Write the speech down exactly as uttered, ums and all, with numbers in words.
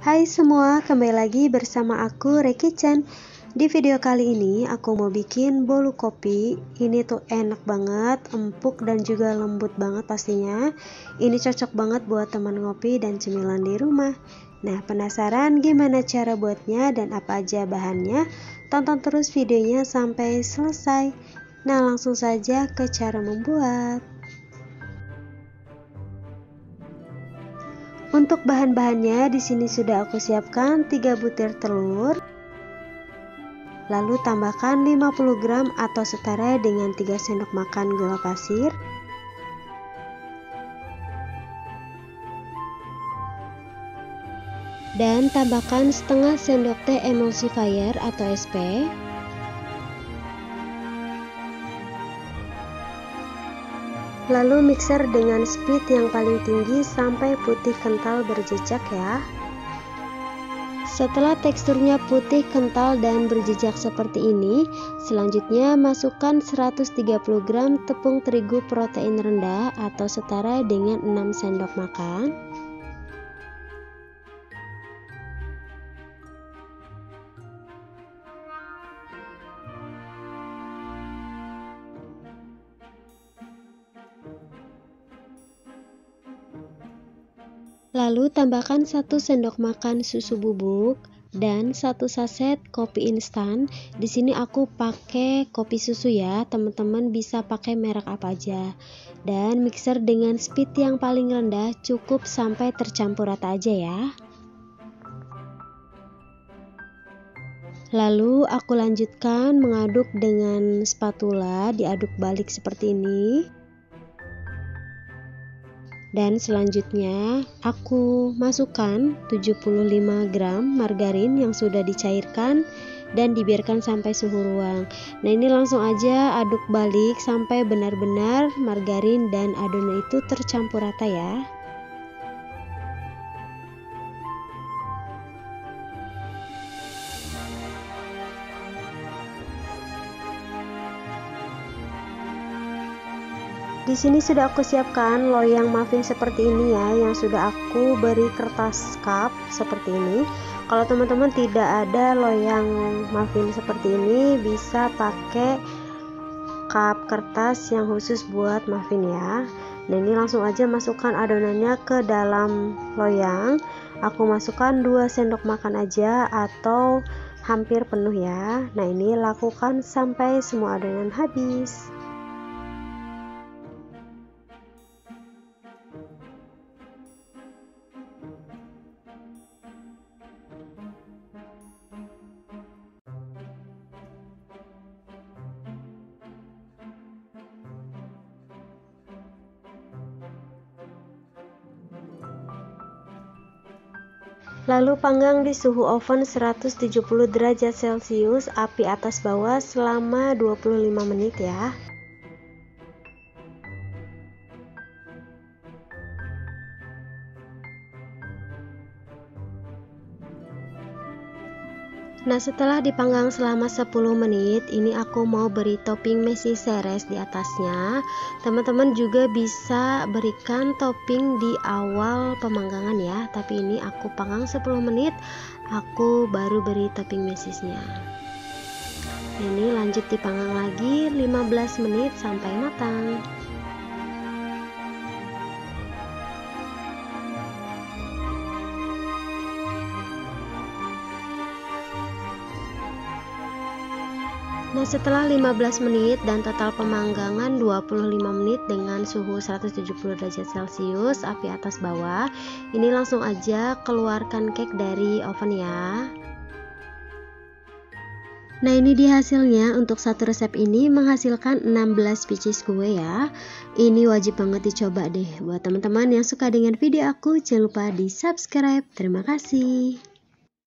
Hai semua, kembali lagi bersama aku Reki-chan. Di video kali ini aku mau bikin bolu kopi. Ini tuh enak banget, empuk dan juga lembut banget pastinya. Ini cocok banget buat teman ngopi dan cemilan di rumah. Nah, penasaran gimana cara buatnya dan apa aja bahannya? Tonton terus videonya sampai selesai. Nah, langsung saja ke cara membuat. Untuk bahan-bahannya di sini sudah aku siapkan tiga butir telur. Lalu tambahkan lima puluh gram atau setara dengan tiga sendok makan gula pasir. Dan tambahkan setengah sendok teh emulsifier atau S P. Lalu mixer dengan speed yang paling tinggi sampai putih kental berjejak ya. Setelah teksturnya putih kental dan berjejak seperti ini, selanjutnya masukkan seratus tiga puluh gram tepung terigu protein rendah atau setara dengan enam sendok makan. Lalu tambahkan satu sendok makan susu bubuk dan satu saset kopi instan. Di sini aku pakai kopi susu ya, teman-teman bisa pakai merek apa aja. Dan mixer dengan speed yang paling rendah, cukup sampai tercampur rata aja ya. Lalu aku lanjutkan mengaduk dengan spatula, diaduk balik seperti ini. Dan selanjutnya aku masukkan tujuh puluh lima gram margarin yang sudah dicairkan dan dibiarkan sampai suhu ruang. Nah, ini langsung aja aduk balik sampai benar-benar margarin dan adonan itu tercampur rata ya. Di sini sudah aku siapkan loyang muffin seperti ini ya, yang sudah aku beri kertas cup seperti ini. Kalau teman-teman tidak ada loyang muffin seperti ini, bisa pakai cup kertas yang khusus buat muffin ya. Nah, ini langsung aja masukkan adonannya ke dalam loyang. Aku masukkan dua sendok makan aja atau hampir penuh ya. Nah, ini lakukan sampai semua adonan habis. Lalu panggang di suhu oven seratus tujuh puluh derajat celcius, api atas bawah selama dua puluh lima menit ya. Nah, setelah dipanggang selama sepuluh menit, ini aku mau beri topping mesi seres di atasnya. Teman-teman juga bisa berikan topping di awal pemanggangan ya, tapi ini aku panggang sepuluh menit, aku baru beri topping mesisnya. Ini lanjut dipanggang lagi lima belas menit sampai matang. Nah, setelah lima belas menit dan total pemanggangan dua puluh lima menit dengan suhu seratus tujuh puluh derajat celcius, api atas bawah, ini langsung aja keluarkan cake dari oven ya. Nah, ini dia hasilnya. Untuk satu resep ini menghasilkan enam belas pieces kue ya. Ini wajib banget dicoba deh. Buat teman-teman yang suka dengan video aku, jangan lupa di subscribe. Terima kasih.